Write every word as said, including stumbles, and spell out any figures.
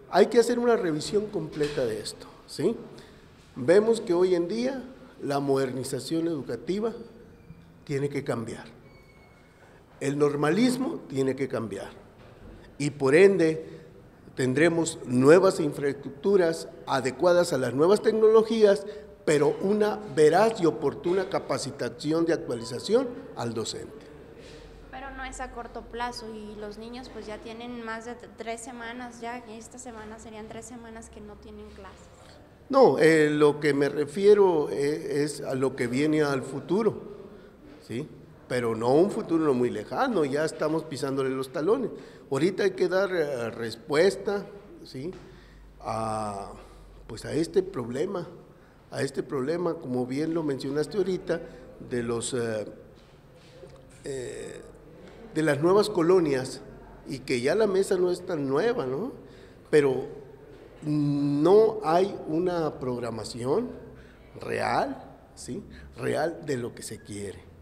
Hay que hacer una revisión completa de esto, ¿sí? Vemos que hoy en día la modernización educativa tiene que cambiar. El normalismo tiene que cambiar. Y por ende tendremos nuevas infraestructuras adecuadas a las nuevas tecnologías, pero una veraz y oportuna capacitación de actualización al docente. Pero no es a corto plazo y los niños pues ya tienen más de tres semanas ya, y esta semana serían tres semanas que no tienen clases. No, eh, lo que me refiero eh, es a lo que viene al futuro, ¿sí? Pero no un futuro no muy lejano, ya estamos pisándole los talones. Ahorita hay que dar eh, respuesta, ¿sí? a, pues a este problema, a este problema, como bien lo mencionaste ahorita, de los eh, eh, de las nuevas colonias, y que ya la mesa no es tan nueva, ¿no? Pero no hay una programación real, ¿sí? Real de lo que se quiere.